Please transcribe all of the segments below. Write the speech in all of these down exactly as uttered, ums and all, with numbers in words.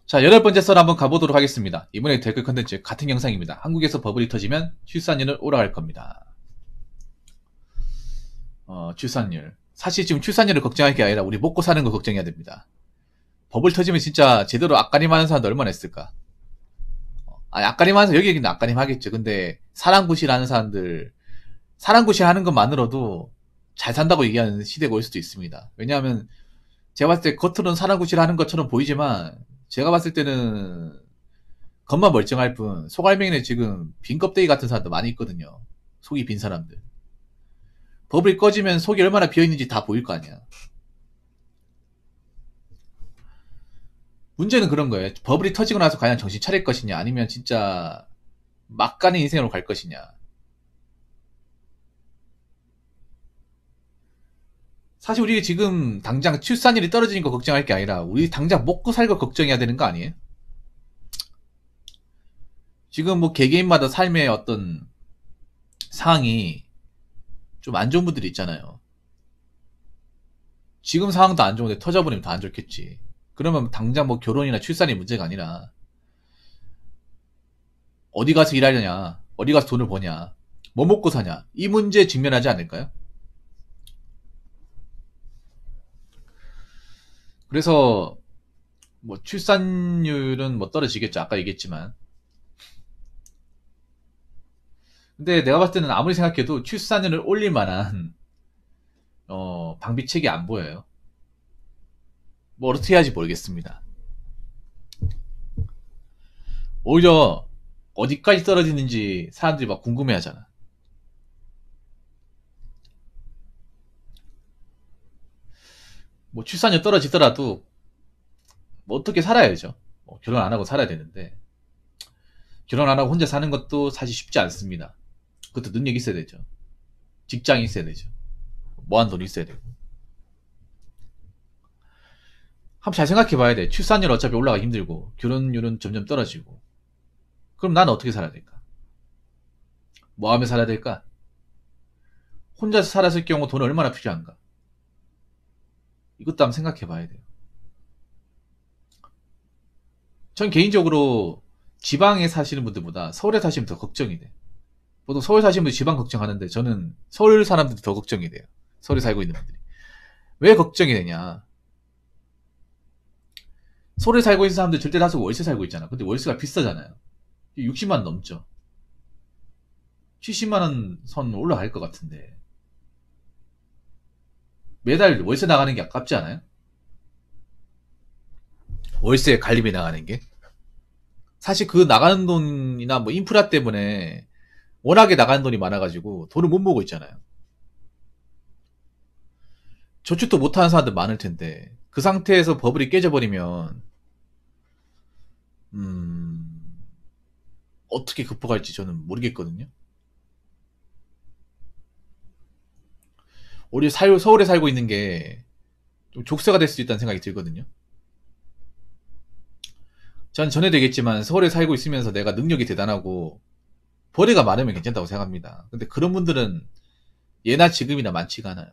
자, 여덟 번째 썰 한번 가보도록 하겠습니다. 이번에 댓글 컨텐츠 같은 영상입니다. 한국에서 버블이 터지면 출산율은 올라갈 겁니다. 어, 출산율. 사실 지금 출산율을 걱정할 게 아니라 우리 먹고 사는 거 걱정해야 됩니다. 버블 터지면 진짜 제대로 앞가림 하는 사람도 얼마나 있을까? 아니, 앞가림 하는 사람, 여기 얘기는 앞가림 하겠죠. 근데 사랑구실 하는 사람들, 사랑구실 하는 것만으로도 잘 산다고 얘기하는 시대가 올 수도 있습니다. 왜냐하면 제가 봤을 때 겉으로는 사랑구실 하는 것처럼 보이지만 제가 봤을 때는 겉만 멀쩡할 뿐 속알맹이는 지금 빈 껍데기 같은 사람도 많이 있거든요. 속이 빈 사람들. 버블이 꺼지면 속이 얼마나 비어있는지 다 보일 거 아니야. 문제는 그런 거예요. 버블이 터지고 나서 과연 정신 차릴 것이냐 아니면 진짜 막 가는 인생으로 갈 것이냐. 사실 우리 지금 당장 출산율이 떨어지는 거 걱정할 게 아니라 우리 당장 먹고 살 거 걱정해야 되는 거 아니에요? 지금 뭐 개개인마다 삶의 어떤 상황이 좀 안 좋은 분들이 있잖아요. 지금 상황도 안 좋은데 터져버리면 더 안 좋겠지. 그러면 당장 뭐 결혼이나 출산이 문제가 아니라 어디 가서 일하려냐, 어디 가서 돈을 버냐, 뭐 먹고 사냐 이 문제에 직면하지 않을까요? 그래서 뭐 출산율은 뭐 떨어지겠죠. 아까 얘기했지만. 근데 내가 봤을 때는 아무리 생각해도 출산율을 올릴 만한 어, 방비책이 안 보여요. 뭐 어떻게 해야지 모르겠습니다. 오히려 어디까지 떨어지는지 사람들이 막 궁금해 하잖아. 뭐 출산율 떨어지더라도 뭐 어떻게 살아야죠. 뭐 결혼 안 하고 살아야 되는데 결혼 안 하고 혼자 사는 것도 사실 쉽지 않습니다. 그것도 능력이 있어야 되죠. 직장이 있어야 되죠. 뭐한 돈이 있어야 되고. 한번 잘 생각해 봐야 돼. 출산율 어차피 올라가기 힘들고 결혼율은 점점 떨어지고. 그럼 나는 어떻게 살아야 될까? 뭐 하며 살아야 될까? 혼자서 살았을 경우 돈 얼마나 필요한가? 이것도 한번 생각해 봐야 돼요. 전 개인적으로 지방에 사시는 분들보다 서울에 사시면 더 걱정이 돼. 보통 서울 사시는 분들 지방 걱정하는데 저는 서울 사람들이 더 걱정이 돼요. 서울에 살고 있는 분들이. 왜 걱정이 되냐? 서울에 살고 있는 사람들 절대 다수 월세 살고 있잖아. 근데 월세가 비싸잖아요. 육십만 원 넘죠. 칠십만 원 선 올라갈 것 같은데. 매달 월세 나가는 게 아깝지 않아요? 월세 관리비 나가는 게. 사실 그 나가는 돈이나 뭐 인프라 때문에 워낙에 나가는 돈이 많아가지고 돈을 못 모으고 있잖아요. 저축도 못하는 사람들 많을 텐데 그 상태에서 버블이 깨져버리면 음... 어떻게 극복할지 저는 모르겠거든요. 우리 살, 서울에 살고 있는 게 좀 족쇄가 될 수 있다는 생각이 들거든요. 전 전에도 얘기했지만 서울에 살고 있으면서 내가 능력이 대단하고 벌이가 많으면 괜찮다고 생각합니다. 근데 그런 분들은 예나 지금이나 많지가 않아요.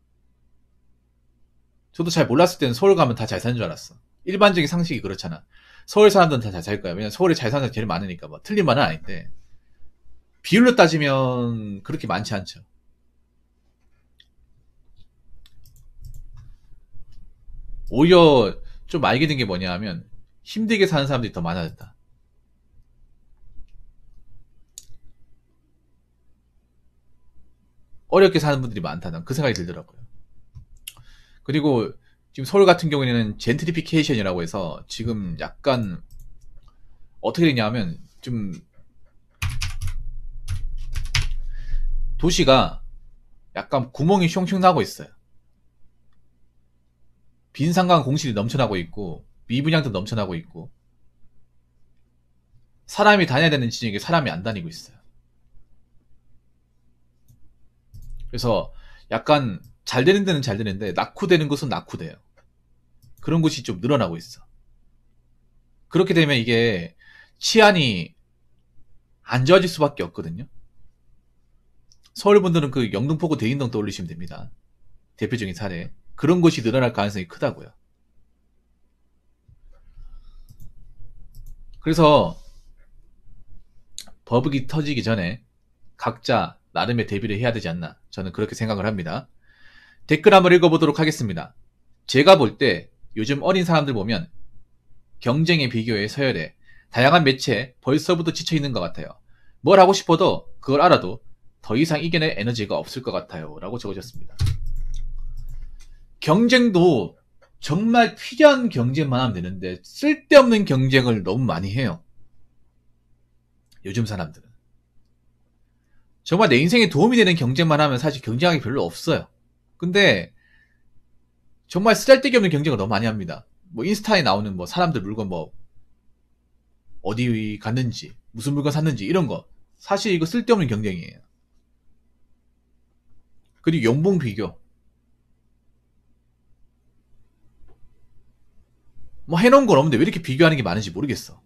저도 잘 몰랐을 때는 서울 가면 다 잘 사는 줄 알았어. 일반적인 상식이 그렇잖아. 서울 사람들은 다 잘 살 거야. 왜냐면 서울에 잘 사는 사람이 제일 많으니까. 뭐 틀린 말은 아닌데 비율로 따지면 그렇게 많지 않죠. 오히려 좀 알게 된 게 뭐냐 하면 힘들게 사는 사람들이 더 많아졌다. 어렵게 사는 분들이 많다는 그 생각이 들더라고요. 그리고 지금 서울 같은 경우에는 젠트리피케이션이라고 해서 지금 약간 어떻게 되냐 하면 좀 도시가 약간 구멍이 숑숑 나고 있어요. 빈 상가 공실이 넘쳐나고 있고 미분양도 넘쳐나고 있고 사람이 다녀야 되는 지역에 사람이 안 다니고 있어요. 그래서 약간 잘 되는 데는 잘 되는데 낙후되는 곳은 낙후돼요. 그런 곳이 좀 늘어나고 있어. 그렇게 되면 이게 치안이 안 좋아질 수밖에 없거든요. 서울 분들은 그 영등포구 대인동 떠올리시면 됩니다. 대표적인 사례. 그런 곳이 늘어날 가능성이 크다고요. 그래서 버벅이 터지기 전에 각자 나름의 대비를 해야 되지 않나, 저는 그렇게 생각을 합니다. 댓글 한번 읽어보도록 하겠습니다. 제가 볼 때 요즘 어린 사람들 보면 경쟁의 비교에 서열해 다양한 매체에 벌써부터 지쳐있는 것 같아요. 뭘 하고 싶어도 그걸 알아도 더 이상 이겨낼 에너지가 없을 것 같아요 라고 적어줬습니다. 경쟁도 정말 필요한 경쟁만 하면 되는데 쓸데없는 경쟁을 너무 많이 해요. 요즘 사람들은 정말 내 인생에 도움이 되는 경쟁만 하면 사실 경쟁하기 별로 없어요. 근데 정말 쓰잘데기 없는 경쟁을 너무 많이 합니다. 뭐 인스타에 나오는 뭐 사람들 물건 뭐 어디 갔는지 무슨 물건 샀는지 이런 거 사실 이거 쓸데없는 경쟁이에요. 그리고 연봉 비교 뭐 해놓은 건 없는데 왜 이렇게 비교하는 게 많은지 모르겠어.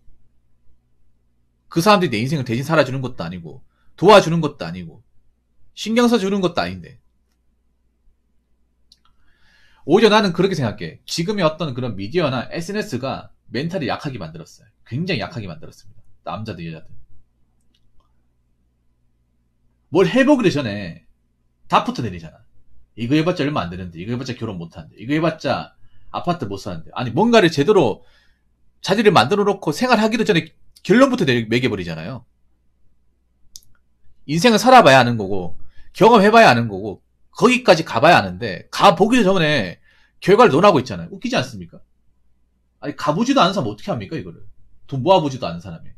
그 사람들이 내 인생을 대신 살아주는 것도 아니고 도와주는 것도 아니고 신경 써주는 것도 아닌데. 오히려 나는 그렇게 생각해. 지금의 어떤 그런 미디어나 에스엔에스가 멘탈을 약하게 만들었어요. 굉장히 약하게 만들었습니다. 남자들 여자들 뭘 해보기를 전에 답부터 내리잖아. 이거 해봤자 얼마 안 되는데, 이거 해봤자 결혼 못하는데, 이거 해봤자 아파트 못 사는데. 아니 뭔가를 제대로 자리를 만들어 놓고 생활하기도 전에 결론부터 매겨버리잖아요. 인생을 살아봐야 하는 거고 경험해봐야 하는 거고 거기까지 가봐야 하는데 가보기도 전에 결과를 논하고 있잖아요. 웃기지 않습니까? 아니 가보지도 않은 사람 어떻게 합니까 이거를. 돈 모아보지도 않은 사람이.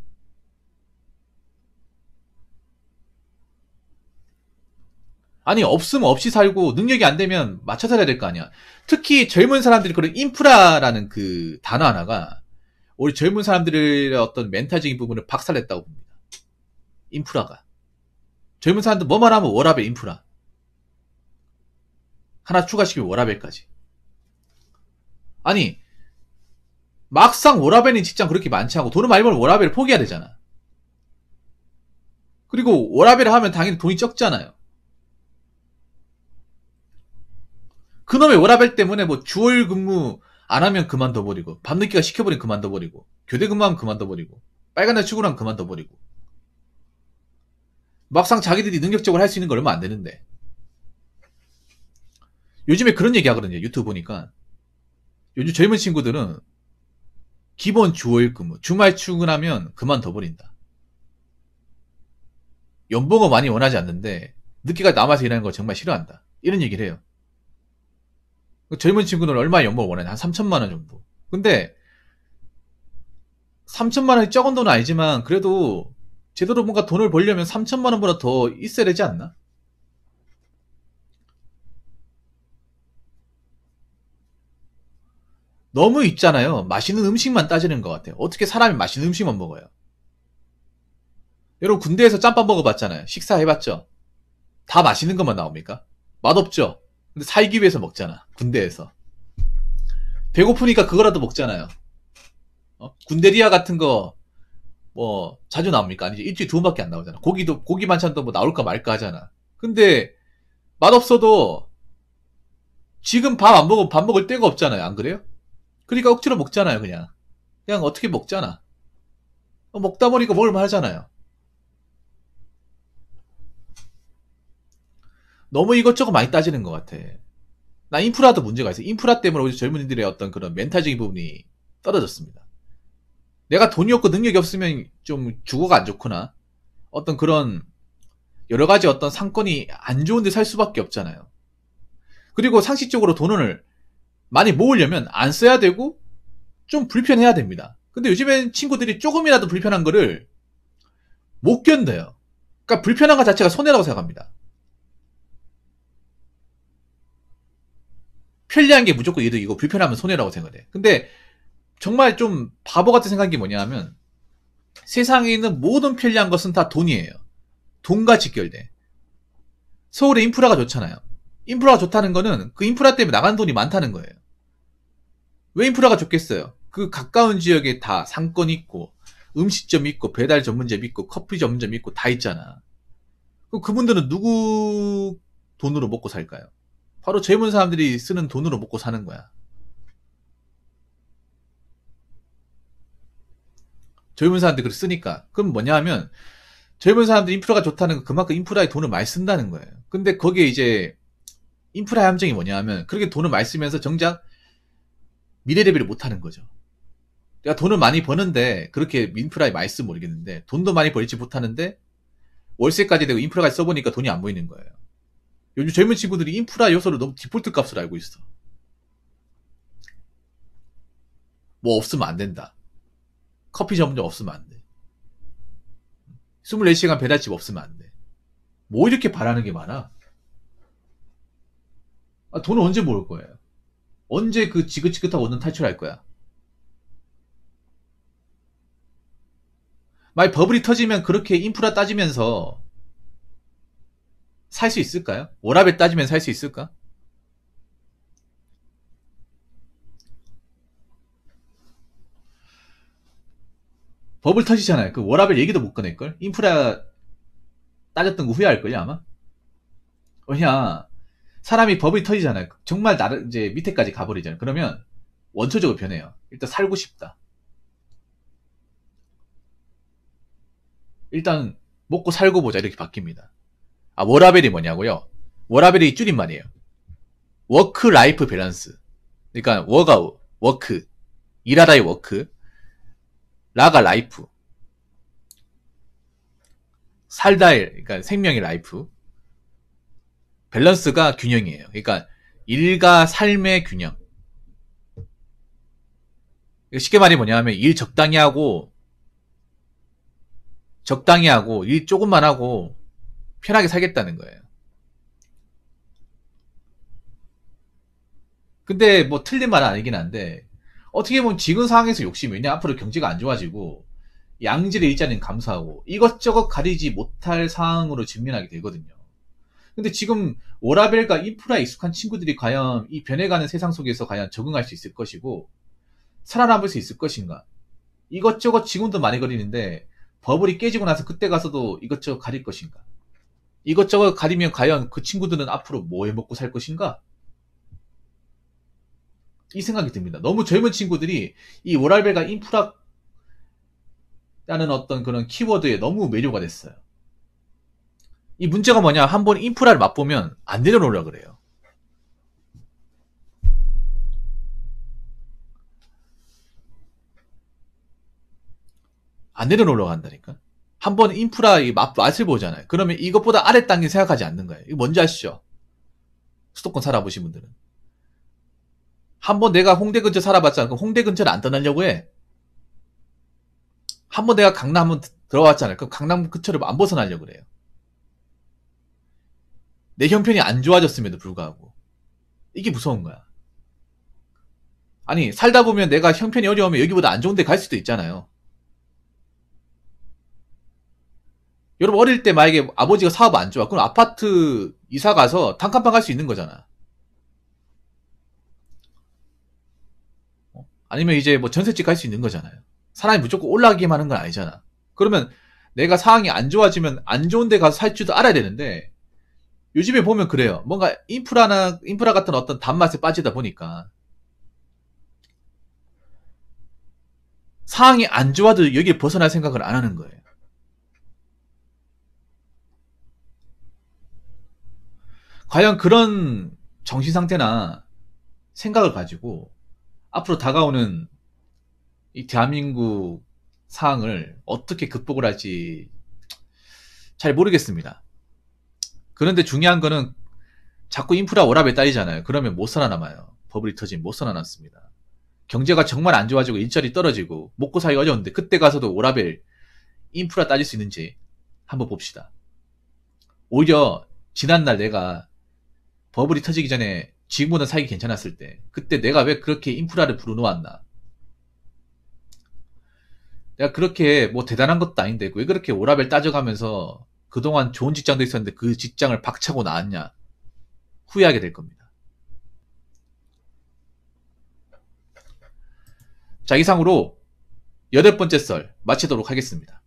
아니 없으면 없이 살고 능력이 안 되면 맞춰 살아야 될 거 아니야. 특히 젊은 사람들이 그런 인프라라는 그 단어 하나가 우리 젊은 사람들의 어떤 멘탈적인 부분을 박살냈다고 봅니다. 인프라가. 젊은 사람들 뭐만 하면 워라벨 인프라. 하나 추가시키면 워라벨까지. 아니 막상 워라벨인 직장 그렇게 많지 않고 돈을 많이 벌면 워라벨을 포기해야 되잖아. 그리고 워라벨을 하면 당연히 돈이 적잖아요. 그놈의 워라벨 때문에 뭐 주월 근무 안 하면 그만둬버리고 밤늦게가 시켜버리면 그만둬버리고 교대 근무하면 그만둬버리고 빨간 날 출근하면 그만둬버리고 막상 자기들이 능력적으로 할 수 있는 거 얼마 안 되는데. 요즘에 그런 얘기 하거든요. 유튜브 보니까 요즘 젊은 친구들은 기본 주월 근무 주말 출근하면 그만둬버린다. 연봉은 많이 원하지 않는데 늦게까지 남아서 일하는 걸 정말 싫어한다. 이런 얘기를 해요. 젊은 친구는 얼마 연봉을 원하냐? 한 삼천만 원 정도. 근데 삼천만 원이 적은 돈은 아니지만 그래도 제대로 뭔가 돈을 벌려면 삼천만 원보다 더 있어야 되지 않나? 너무 있잖아요. 맛있는 음식만 따지는 것 같아요. 어떻게 사람이 맛있는 음식만 먹어요? 여러분 군대에서 짬밥 먹어봤잖아요. 식사해봤죠? 다 맛있는 것만 나옵니까? 맛없죠? 근데 살기 위해서 먹잖아. 군대에서. 배고프니까 그거라도 먹잖아요. 어? 군대리아 같은 거 뭐 자주 나옵니까? 아니지 일주일에 두 번밖에 안 나오잖아. 고기도 고기 반찬도 뭐 나올까 말까 하잖아. 근데 맛없어도 지금 밥 안 먹으면 밥 먹을 데가 없잖아요. 안 그래요? 그러니까 억지로 먹잖아요. 그냥 그냥 어떻게 먹잖아. 어, 먹다 보니까 먹을만 하잖아요. 너무 이것저것 많이 따지는 것 같아. 나 인프라도 문제가 있어. 인프라 때문에 우리 젊은이들의 어떤 그런 멘탈적인 부분이 떨어졌습니다. 내가 돈이 없고 능력이 없으면 좀 주거가 안 좋구나. 어떤 그런 여러 가지 어떤 상권이 안 좋은데 살 수밖에 없잖아요. 그리고 상식적으로 돈을 많이 모으려면 안 써야 되고 좀 불편해야 됩니다. 근데 요즘엔 친구들이 조금이라도 불편한 거를 못 견뎌요. 그러니까 불편한 것 자체가 손해라고 생각합니다. 편리한 게 무조건 이득이고 불편하면 손해라고 생각해. 근데 정말 좀 바보 같은 생각이 뭐냐 하면 세상에 있는 모든 편리한 것은 다 돈이에요. 돈과 직결돼. 서울의 인프라가 좋잖아요. 인프라가 좋다는 거는 그 인프라 때문에 나가는 돈이 많다는 거예요. 왜 인프라가 좋겠어요? 그 가까운 지역에 다 상권 있고 음식점 있고 배달 전문점 있고 커피 전문점 있고 다 있잖아. 그럼 그분들은 누구 돈으로 먹고 살까요? 바로 젊은 사람들이 쓰는 돈으로 먹고 사는 거야. 젊은 사람들이 그걸 쓰니까. 그럼 뭐냐 하면 젊은 사람들 인프라가 좋다는 건 그만큼 인프라에 돈을 많이 쓴다는 거예요. 근데 거기에 이제 인프라의 함정이 뭐냐 하면 그렇게 돈을 많이 쓰면서 정작 미래 대비를 못 하는 거죠. 내가 돈을 많이 버는데 그렇게 인프라에 많이 쓰면 모르겠는데 돈도 많이 벌지 못하는데 월세까지 되고 인프라까지 써보니까 돈이 안 보이는 거예요. 요즘 젊은 친구들이 인프라 요소를 너무 디폴트 값으로 알고 있어. 뭐 없으면 안 된다. 커피 전문점 없으면 안 돼. 이십사 시간 배달집 없으면 안 돼. 뭐 이렇게 바라는 게 많아? 아, 돈을 언제 모을 거예요? 언제 그 지긋지긋하고 얻는 탈출할 거야? 만약 버블이 터지면 그렇게 인프라 따지면서 살 수 있을까요? 워라밸 따지면 살 수 있을까? 버블 터지잖아요. 그 워라밸 얘기도 못 꺼낼걸? 인프라 따졌던 거 후회할걸요, 아마? 왜냐, 사람이 버블이 터지잖아요. 정말 나를 이제 밑에까지 가버리잖아요. 그러면 원초적으로 변해요. 일단 살고 싶다. 일단 먹고 살고 보자 이렇게 바뀝니다. 아, 워라밸이 뭐냐고요? 워라밸이 줄임말이에요. 워크 라이프 밸런스. 그러니까 워가 워크, 일하다의 워크, 라가 라이프, 살다의 그러니까 생명의 라이프, 밸런스가 균형이에요. 그러니까 일과 삶의 균형. 쉽게 말이 뭐냐면 일 적당히 하고 적당히 하고 일 조금만 하고 편하게 살겠다는 거예요. 근데 뭐 틀린 말은 아니긴 한데 어떻게 보면 지금 상황에서 욕심이 왜냐 앞으로 경제가 안 좋아지고 양질의 일자리는 감소하고 이것저것 가리지 못할 상황으로 직면하게 되거든요. 근데 지금 워라밸과 인프라에 익숙한 친구들이 과연 이 변해가는 세상 속에서 과연 적응할 수 있을 것이고 살아남을 수 있을 것인가? 이것저것 지금도 많이 거리는데 버블이 깨지고 나서 그때 가서도 이것저것 가릴 것인가? 이것저것 가리면 과연 그 친구들은 앞으로 뭐 해먹고 살 것인가? 이 생각이 듭니다. 너무 젊은 친구들이 이 워라밸과 인프라라는 어떤 그런 키워드에 너무 매료가 됐어요. 이 문제가 뭐냐? 한번 인프라를 맛보면 안 내려놓으려 그래요. 안 내려놓으려고 한다니까? 한번 인프라 이 맛, 맛을 보잖아요. 그러면 이것보다 아래 단계 생각하지 않는 거예요. 이거 뭔지 아시죠? 수도권 살아보신 분들은. 한번 내가 홍대 근처 살아봤잖아. 그럼 홍대 근처를 안 떠나려고 해. 한번 내가 강남 한번 들어왔잖아요. 그럼 강남 근처를 안 벗어나려고 그래요. 내 형편이 안 좋아졌음에도 불구하고. 이게 무서운 거야. 아니, 살다 보면 내가 형편이 어려우면 여기보다 안 좋은 데 갈 수도 있잖아요. 여러분 어릴 때 만약에 아버지가 사업 안 좋아. 그럼 아파트 이사 가서 단칸방 갈 수 있는 거잖아. 아니면 이제 뭐 전셋집 갈 수 있는 거잖아요. 사람이 무조건 올라가기만 하는 건 아니잖아. 그러면 내가 상황이 안 좋아지면 안 좋은 데 가서 살 줄도 알아야 되는데 요즘에 보면 그래요. 뭔가 인프라나 인프라 같은 어떤 단맛에 빠지다 보니까 상황이 안 좋아도 여기에 벗어날 생각을 안 하는 거예요. 과연 그런 정신 상태나 생각을 가지고 앞으로 다가오는 이 대한민국 상황을 어떻게 극복을 할지 잘 모르겠습니다. 그런데 중요한 거는 자꾸 인프라 워라밸 따지잖아요. 그러면 못 살아남아요. 버블이 터지면 못 살아남습니다. 경제가 정말 안 좋아지고 일자리 떨어지고 먹고 살기 어려운데 그때 가서도 워라밸 인프라 따질 수 있는지 한번 봅시다. 오히려 지난날 내가 버블이 터지기 전에 지금보다 살기 괜찮았을 때 그때 내가 왜 그렇게 인프라를 불어놓았나. 내가 그렇게 뭐 대단한 것도 아닌데 왜 그렇게 워라밸 따져가면서 그동안 좋은 직장도 있었는데 그 직장을 박차고 나왔냐 후회하게 될 겁니다. 자, 이상으로 여덟 번째 썰 마치도록 하겠습니다.